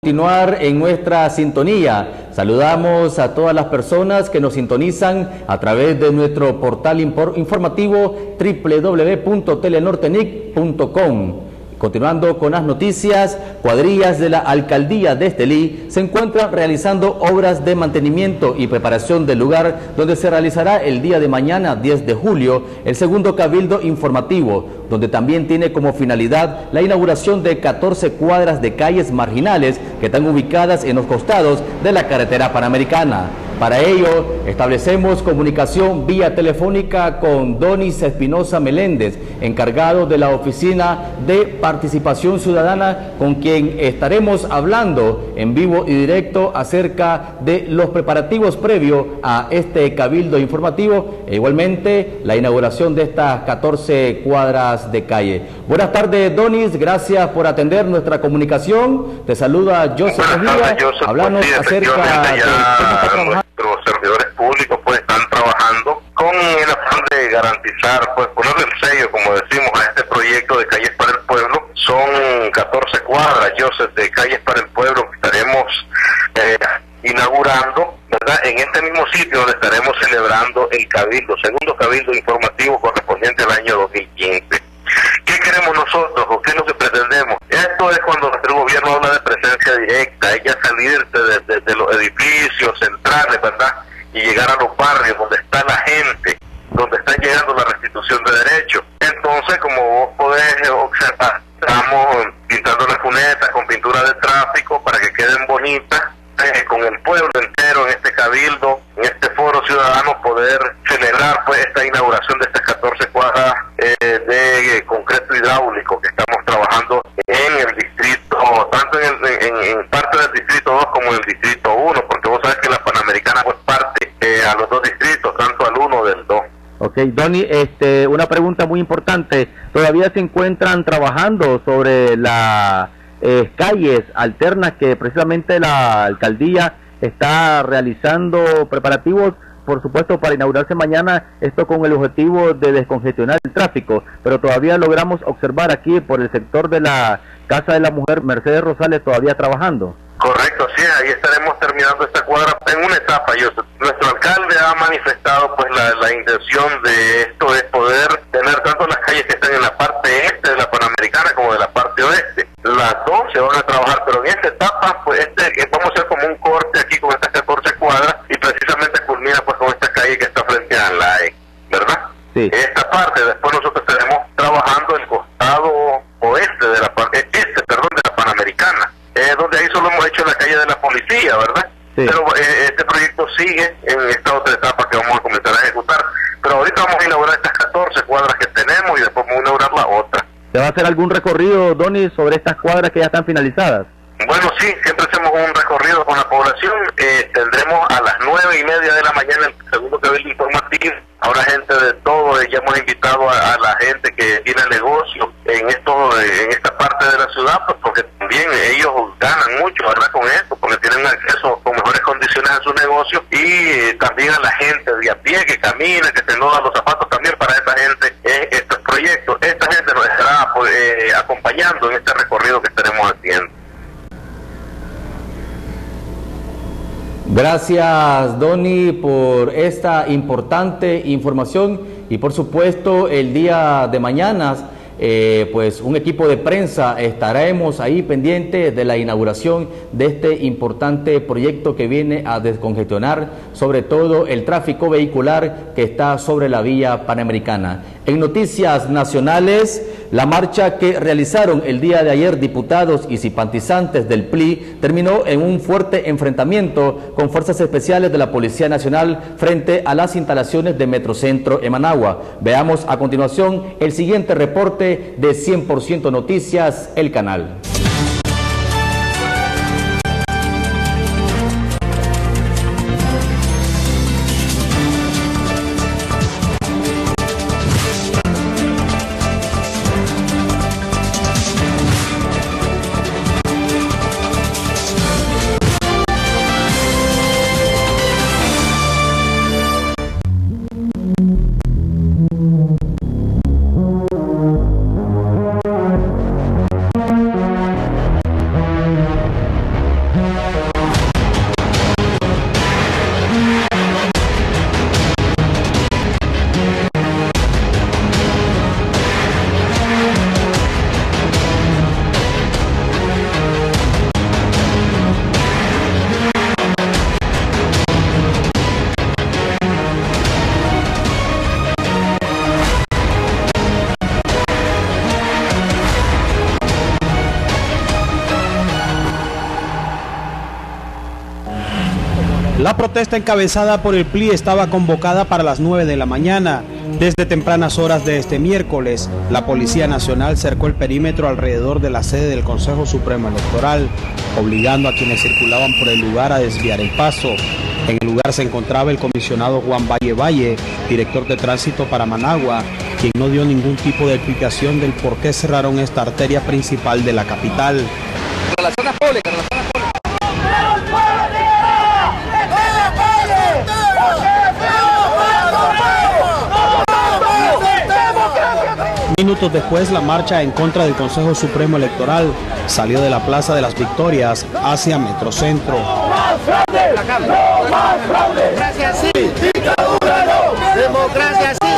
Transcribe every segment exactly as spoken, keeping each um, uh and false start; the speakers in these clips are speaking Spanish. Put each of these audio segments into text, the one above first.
Continuar en nuestra sintonía. Saludamos a todas las personas que nos sintonizan a través de nuestro portal informativo doble u doble u doble u punto telenortenic punto com. Continuando con las noticias, cuadrillas de la Alcaldía de Estelí se encuentran realizando obras de mantenimiento y preparación del lugar donde se realizará el día de mañana, diez de julio, el segundo cabildo informativo, donde también tiene como finalidad la inauguración de catorce cuadras de calles marginales que están ubicadas en los costados de la carretera panamericana. Para ello, establecemos comunicación vía telefónica con Donis Espinosa Meléndez, encargado de la Oficina de Participación Ciudadana, con quien estaremos hablando en vivo y directo acerca de los preparativos previos a este cabildo informativo e igualmente la inauguración de estas catorce cuadras de calle. Buenas tardes, Donis, gracias por atender nuestra comunicación. Te saluda Joseph Mejía. Háblanos acerca de cómo está trabajando. Los servidores públicos pues están trabajando con el afán de garantizar, pues ponerle el sello, como decimos, a este proyecto de Calles para el Pueblo. Son catorce cuadras, Joseph, de Calles para el Pueblo que estaremos eh, inaugurando, ¿verdad? En este mismo sitio donde estaremos celebrando el cabildo, segundo cabildo informativo correspondiente al año dos mil quince. ¿Qué queremos nosotros o qué es lo que pretendemos? Esto es cuando nuestro gobierno habla de presencia directa, ella salirse de, de, de los edificios centrales, ¿verdad? Y llegar a los barrios donde está la gente, donde está llegando la restitución de derechos. Entonces, como vos podés observar, estamos pintando las cunetas con pintura de tráfico para que queden bonitas, eh, con el pueblo entero en este cabildo, en este foro ciudadano, poder celebrar pues esta inauguración de estas catorce cuadras eh, de eh, concreto hidráulico que estamos trabajando en el distrito, tanto en, el, en, en parte del distrito dos como en el distrito uno, porque vos sabés que la Panamericana pues parte eh, a los dos distritos, tanto al uno del dos. Ok, Donny, este, una pregunta muy importante. ¿Todavía se encuentran trabajando sobre las eh, calles alternas que precisamente la alcaldía está realizando preparativos, por supuesto, para inaugurarse mañana, esto con el objetivo de descongestionar el tráfico, pero todavía logramos observar aquí por el sector de la Casa de la Mujer, Mercedes Rosales, todavía trabajando? Correcto, sí, ahí estaremos terminando esta cuadra en una etapa. Yo, nuestro alcalde ha manifestado pues la, la intención de esto es poder tener tanto las calles que están en la parte este de la Panamericana como de la parte oeste. Las dos se van a trabajar, pero en esta etapa pues este vamos a hacer como un corte aquí con estas catorce cuadras y precisamente culmina pues con esta calle que está frente a la E, ¿verdad? Sí. Esta parte, después nosotros estaremos trabajando el costado oeste de la este, perdón, de la Panamericana. Eh, donde ahí solo hemos hecho la calle de la policía, ¿verdad? Sí. Pero eh, este proyecto sigue en esta otra etapa que vamos a comenzar a ejecutar. Pero ahorita vamos a inaugurar estas catorce cuadras que tenemos y después vamos a inaugurar la otra. ¿Se va a hacer algún recorrido, Donny, sobre estas cuadras que ya están finalizadas? Bueno, sí, siempre hacemos un recorrido con la población. Eh, tendremos a las nueve y media de la mañana el segundo cabildo informativo. Habrá gente de todo, ya hemos invitado a, a la gente que tiene negocio en esto, en esta parte de la ciudad, pues porque también ellos ganan mucho, ¿verdad? Con esto, porque tienen acceso con mejores condiciones a su negocio, y eh, también a la gente de a pie que camina, que se noda los zapatos, también para esta gente eh, estos proyectos. Esta gente nos estará pues, eh, acompañando en este recorrido que estaremos haciendo. Gracias, Donny, por esta importante información y por supuesto el día de mañana eh, pues un equipo de prensa estaremos ahí pendiente de la inauguración de este importante proyecto que viene a descongestionar sobre todo el tráfico vehicular que está sobre la vía panamericana. En noticias nacionales, la marcha que realizaron el día de ayer diputados y simpatizantes del P L I terminó en un fuerte enfrentamiento con fuerzas especiales de la Policía Nacional frente a las instalaciones de Metrocentro en Managua. Veamos a continuación el siguiente reporte de cien por ciento Noticias, el canal. La protesta encabezada por el P L I estaba convocada para las nueve de la mañana. Desde tempranas horas de este miércoles, la Policía Nacional cercó el perímetro alrededor de la sede del Consejo Supremo Electoral, obligando a quienes circulaban por el lugar a desviar el paso. En el lugar se encontraba el comisionado Juan Valle Valle, director de tránsito para Managua, quien no dio ningún tipo de explicación del por qué cerraron esta arteria principal de la capital. Relaciones públicas, relaciones públicas. Minutos después, la marcha en contra del Consejo Supremo Electoral salió de la Plaza de las Victorias hacia Metrocentro. ¡Más fraude! ¡No más fraude! ¡Democracia sí! ¡Dictadura no! ¡Democracia sí!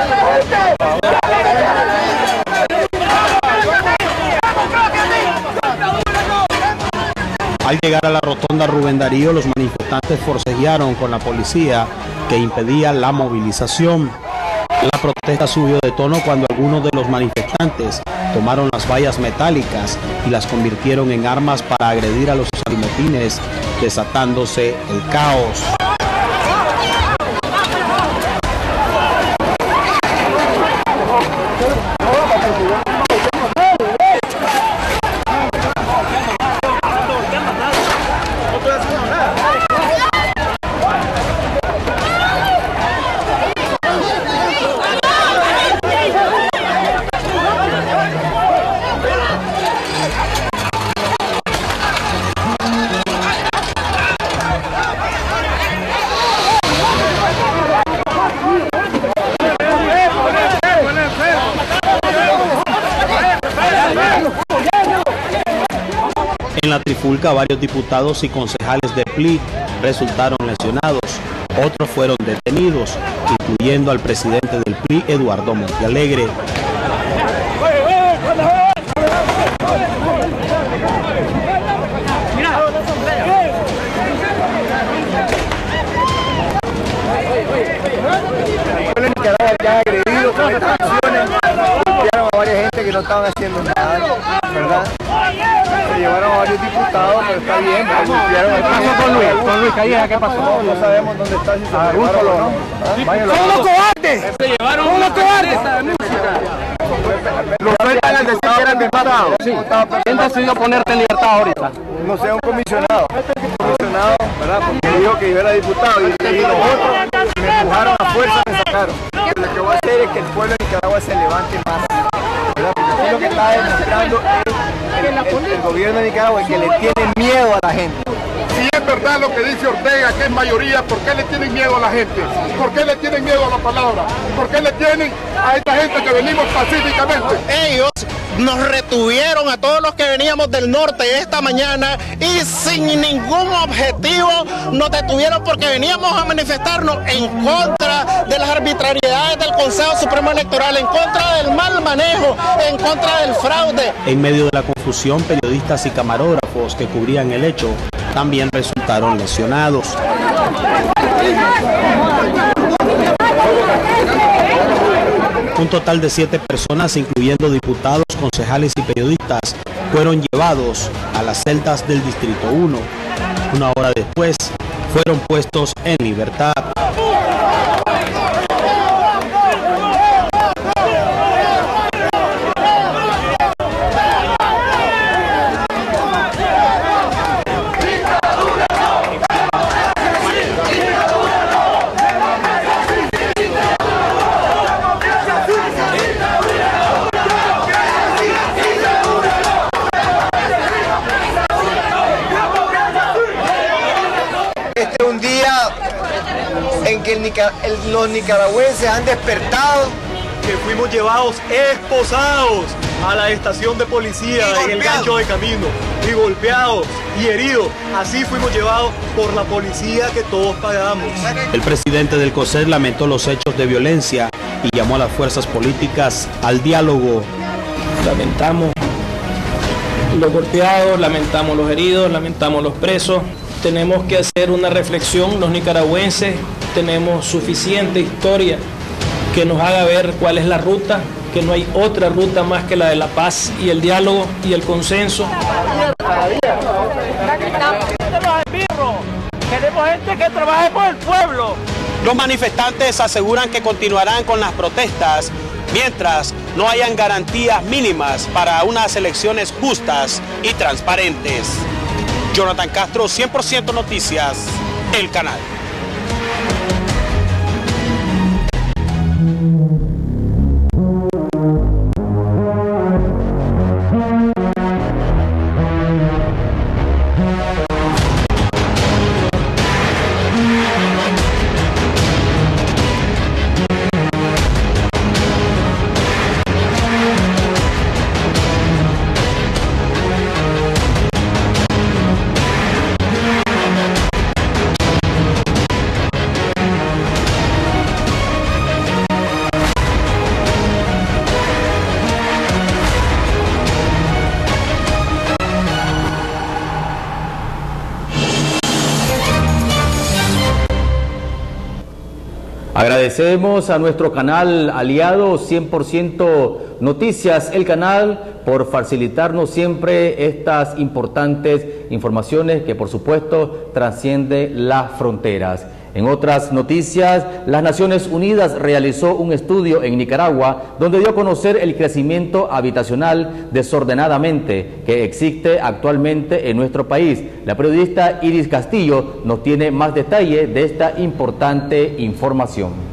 Al llegar a la rotonda Rubén Darío, los manifestantes forcejearon con la policía que impedía la movilización. La protesta subió de tono cuando algunos de los manifestantes tomaron las vallas metálicas y las convirtieron en armas para agredir a los salmotines, desatándose el caos. En la trifulca, varios diputados y concejales de P L I resultaron lesionados. Otros fueron detenidos, incluyendo al presidente del P L I, Eduardo Montealegre. Ya agredido con estas acciones, golpearon a varias gente que no estaban haciendo nada, ¿verdad? Se llevaron a varios diputados, pero está bien, pero golpearon a... ¿Qué pasó con Luis? ¿Con Luis Calleja qué pasó? No, no sabemos dónde está, si se ah, lo llevaron o no. ¡Son los cobardes! ¡Se llevaron una orquesta de música! Lo sueltan al decir que eran diputados. ¿Quién decidió ponerte en libertad ahorita? No sé, un comisionado. Un comisionado, ¿verdad? Porque dijo que yo era diputado y, y los otros me empujaron a fuerza y me sacaron. Lo que voy a hacer es que el pueblo de Nicaragua se levante más, ¿verdad? Porque aquí lo que está demostrando es el, el, el gobierno de Nicaragua que le tiene miedo a la gente. Si es verdad lo que dice Ortega, que es mayoría, ¿por qué le tienen miedo a la gente? ¿Por qué le tienen miedo a la palabra? ¿Por qué le tienen a esta gente que venimos pacíficamente? Ellos nos retuvieron a todos los que veníamos del norte esta mañana y sin ningún objetivo nos detuvieron porque veníamos a manifestarnos en contra de las arbitrariedades del Consejo Supremo Electoral, en contra del mal manejo, en contra del fraude. En medio de la confusión, periodistas y camarógrafos que cubrían el hecho también resultaron lesionados. Un total de siete personas, incluyendo diputados, concejales y periodistas, fueron llevados a las celdas del Distrito uno. Una hora después, fueron puestos en libertad. Este es un día en que el Nica- el, los nicaragüenses han despertado. Que fuimos llevados esposados a la estación de policía en el gancho de camino, y golpeados y heridos. Así fuimos llevados por la policía que todos pagamos. El presidente del COSER lamentó los hechos de violencia y llamó a las fuerzas políticas al diálogo. Lamentamos los golpeados, lamentamos los heridos, lamentamos los presos. Tenemos que hacer una reflexión, los nicaragüenses tenemos suficiente historia que nos haga ver cuál es la ruta, que no hay otra ruta más que la de la paz y el diálogo y el consenso. Queremos gente que trabaje por el pueblo. Los manifestantes aseguran que continuarán con las protestas mientras no hayan garantías mínimas para unas elecciones justas y transparentes. Jonathan Castro, cien por ciento Noticias, El Canal. Agradecemos a nuestro canal aliado cien por ciento Noticias, El Canal, por facilitarnos siempre estas importantes informaciones que por supuesto trascienden las fronteras. En otras noticias, las Naciones Unidas realizó un estudio en Nicaragua donde dio a conocer el crecimiento habitacional desordenadamente que existe actualmente en nuestro país. La periodista Iris Castillo nos tiene más detalle de esta importante información.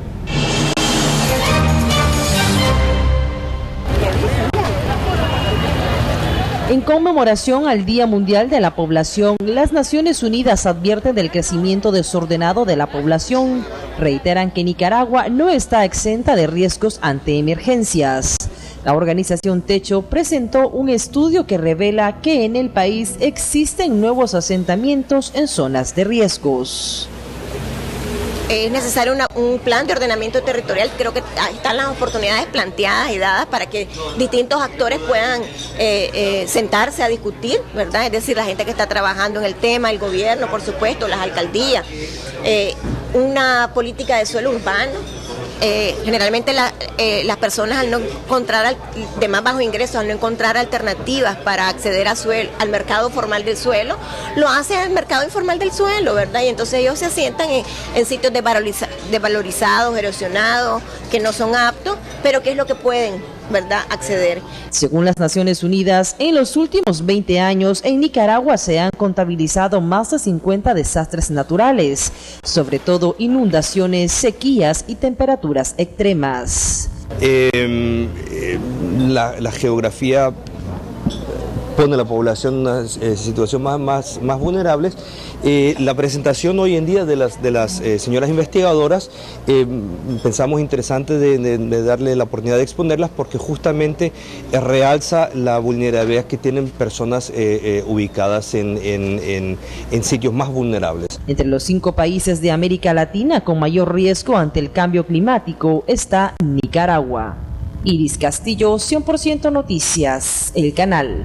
En conmemoración al Día Mundial de la Población, las Naciones Unidas advierten del crecimiento desordenado de la población. Reiteran que Nicaragua no está exenta de riesgos ante emergencias. La organización Techo presentó un estudio que revela que en el país existen nuevos asentamientos en zonas de riesgos. Es necesario una, un plan de ordenamiento territorial. Creo que están las oportunidades planteadas y dadas para que distintos actores puedan eh, eh, sentarse a discutir, ¿verdad? Es decir, la gente que está trabajando en el tema, el gobierno, por supuesto, las alcaldías, eh, una política de suelo urbano. Eh, generalmente la, eh, las personas al no encontrar al, de más bajos ingresos, al no encontrar alternativas para acceder a suelo, al mercado formal del suelo, lo hacen al mercado informal del suelo, ¿verdad? Y entonces ellos se asientan en, en sitios desvaloriza, desvalorizados, erosionados, que no son aptos, pero que es lo que pueden, ¿verdad?, acceder. Según las Naciones Unidas, en los últimos veinte años en Nicaragua se han contabilizado más de cincuenta desastres naturales, sobre todo inundaciones, sequías y temperaturas extremas. Eh, la, la geografía pone a la población en una eh, situación más, más, más vulnerable. Eh, la presentación hoy en día de las, de las eh, señoras investigadoras eh, pensamos interesante de, de, de darle la oportunidad de exponerlas porque justamente eh, realza la vulnerabilidad que tienen personas eh, eh, ubicadas en, en, en, en sitios más vulnerables. Entre los cinco países de América Latina con mayor riesgo ante el cambio climático está Nicaragua. Iris Castillo, cien por ciento Noticias, El Canal.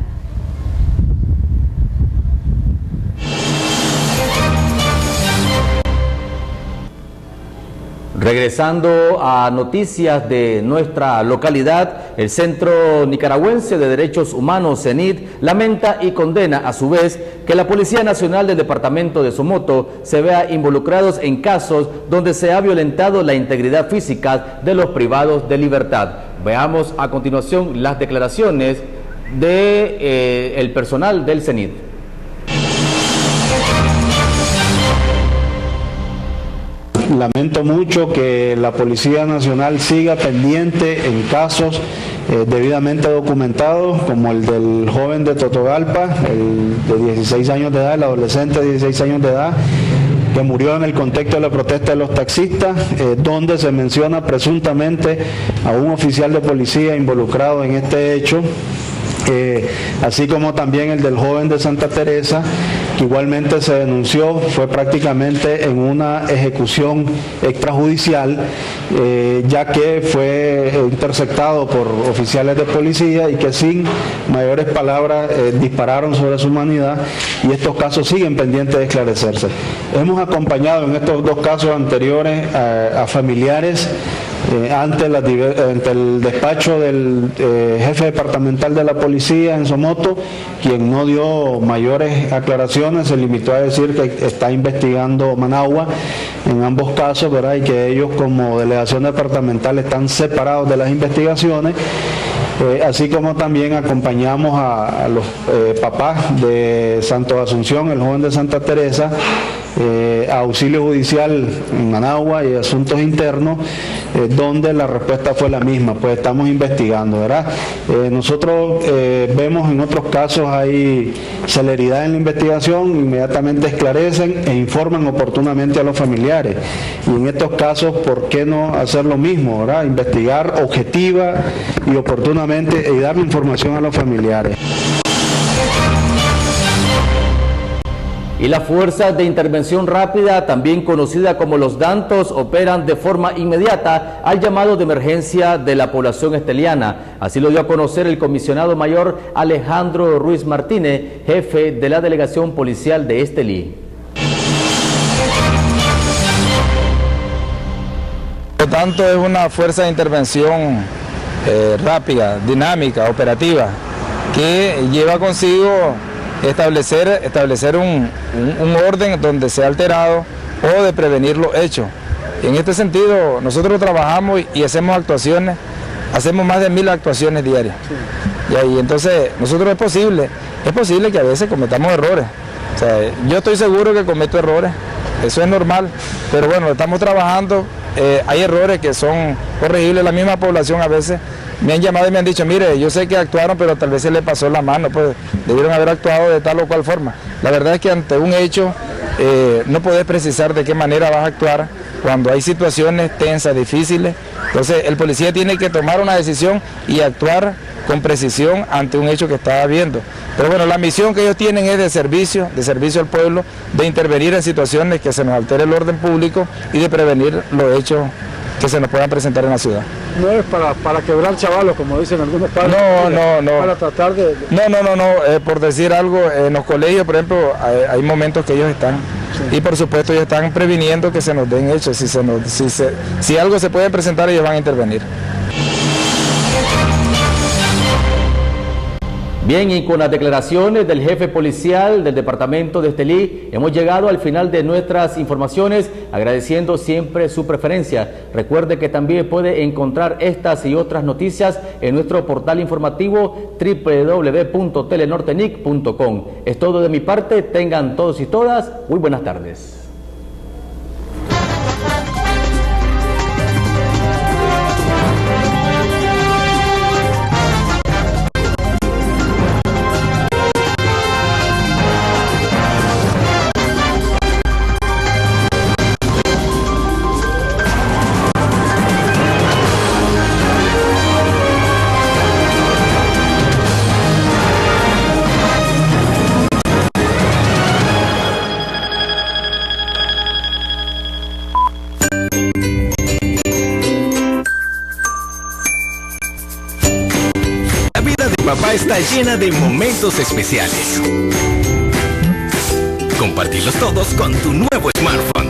Regresando a noticias de nuestra localidad, el Centro Nicaragüense de Derechos Humanos, CENID, lamenta y condena a su vez que la Policía Nacional del Departamento de Somoto se vea involucrados en casos donde se ha violentado la integridad física de los privados de libertad. Veamos a continuación las declaraciones de eh, el personal del CENID. Lamento mucho que la Policía Nacional siga pendiente en casos eh, debidamente documentados, como el del joven de Totogalpa, el de dieciséis años de edad, el adolescente de dieciséis años de edad, que murió en el contexto de la protesta de los taxistas, eh, donde se menciona presuntamente a un oficial de policía involucrado en este hecho. Eh, así como también el del joven de Santa Teresa, que igualmente se denunció, fue prácticamente en una ejecución extrajudicial, eh, ya que fue interceptado por oficiales de policía y que sin mayores palabras eh, dispararon sobre su humanidad, y estos casos siguen pendientes de esclarecerse. Hemos acompañado en estos dos casos anteriores a, a familiares eh, ante, la, ante el despacho del eh, jefe departamental de la policía en Somoto, quien no dio mayores aclaraciones, se limitó a decir que está investigando Managua en ambos casos, ¿verdad? Y que ellos como delegación departamental están separados de las investigaciones. Eh, así como también acompañamos a, a los eh, papás de Santo Asunción, el joven de Santa Teresa, eh, a auxilio judicial en Managua y asuntos internos, eh, donde la respuesta fue la misma, pues estamos investigando, ¿verdad? Eh, nosotros eh, vemos en otros casos hay celeridad en la investigación, inmediatamente esclarecen e informan oportunamente a los familiares. Y en estos casos, ¿por qué no hacer lo mismo, ¿verdad? Investigar objetiva y oportunamente y darle información a los familiares. Y las fuerzas de intervención rápida, también conocida como los Dantos, operan de forma inmediata al llamado de emergencia de la población esteliana. Así lo dio a conocer el comisionado mayor Alejandro Ruiz Martínez, jefe de la delegación policial de Estelí. Por lo tanto, es una fuerza de intervención eh, rápida, dinámica, operativa, que lleva consigo establecer, establecer un, un, un orden donde se ha alterado o de prevenir los hechos. En este sentido, nosotros trabajamos y hacemos actuaciones, hacemos más de mil actuaciones diarias. Sí. Y ahí, entonces, nosotros es posible, es posible que a veces cometamos errores. O sea, yo estoy seguro que cometo errores, eso es normal, pero bueno, estamos trabajando, eh, hay errores que son corregibles, la misma población a veces me han llamado y me han dicho, mire, yo sé que actuaron, pero tal vez se le pasó la mano, pues debieron haber actuado de tal o cual forma. La verdad es que ante un hecho eh, no podés precisar de qué manera vas a actuar cuando hay situaciones tensas, difíciles. Entonces el policía tiene que tomar una decisión y actuar con precisión ante un hecho que está habiendo. Pero bueno, la misión que ellos tienen es de servicio, de servicio al pueblo, de intervenir en situaciones que se nos altere el orden público y de prevenir los hechos que se nos puedan presentar en la ciudad. No es para, para quebrar chavalos, como dicen algunos padres. No, no, no. Para tratar de... No, no, no, no. Eh, por decir algo, en los colegios, por ejemplo, hay, hay momentos que ellos están, sí. Y por supuesto ellos están previniendo que se nos den hechos. Si, se nos, si, se, si algo se puede presentar, ellos van a intervenir. Bien, y con las declaraciones del jefe policial del departamento de Estelí, hemos llegado al final de nuestras informaciones, agradeciendo siempre su preferencia. Recuerde que también puede encontrar estas y otras noticias en nuestro portal informativo doble u doble u doble u punto telenortenic punto com. Es todo de mi parte, tengan todos y todas muy buenas tardes. Papá está llena de momentos especiales. Compartirlos todos con tu nuevo smartphone.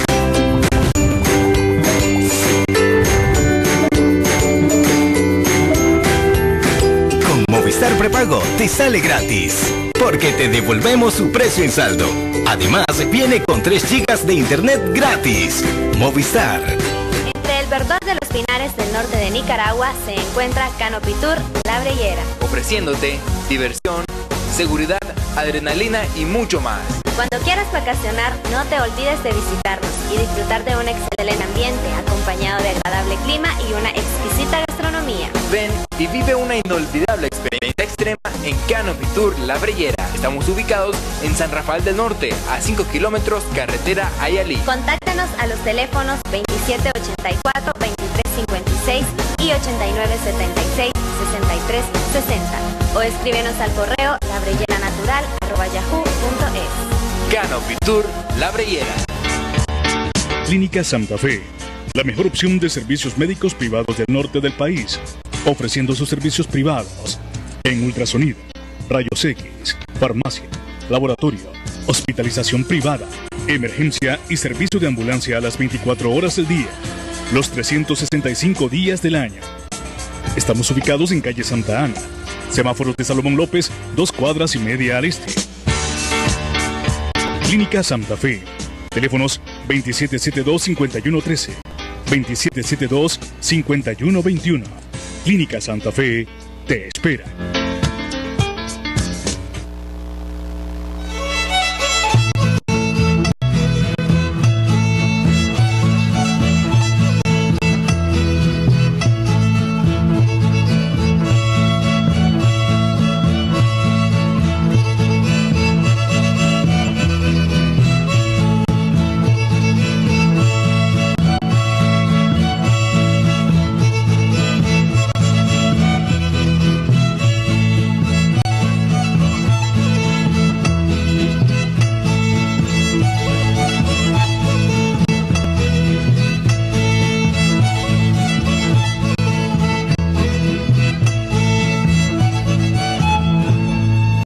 Con Movistar Prepago te sale gratis, porque te devolvemos su precio en saldo. Además, viene con tres gigas de internet gratis. Movistar. Entre el verdor de los pinares del norte de Nicaragua se encuentra Canopy Tour La Breyera, ofreciéndote diversión, seguridad, adrenalina y mucho más. Cuando quieras vacacionar, no te olvides de visitarnos y disfrutar de un excelente ambiente acompañado de agradable clima y una exquisita gastronomía. Ven y vive una inolvidable experiencia extrema en Canopy Tour La Breyera. Estamos ubicados en San Rafael del Norte, a cinco kilómetros, carretera Ayalí. Contáctanos a los teléfonos veintisiete ochenta y cuatro, veintitrés cincuenta y seis y ochenta y nueve setenta y seis, sesenta y tres sesenta o escríbenos al correo labreyeranatural arroba yahoo punto es. Canopy Tour La Breyera. Clínica Santa Fe, la mejor opción de servicios médicos privados del norte del país, ofreciendo sus servicios privados en ultrasonido, rayos X, farmacia, laboratorio, hospitalización privada, emergencia y servicio de ambulancia a las veinticuatro horas del día. los trescientos sesenta y cinco días del año. Estamos ubicados en calle Santa Ana, semáforos de Salomón López, dos cuadras y media al este. Clínica Santa Fe. Teléfonos veintisiete setenta y dos, cincuenta y uno trece, veintisiete setenta y dos, cincuenta y uno veintiuno. Clínica Santa Fe te espera.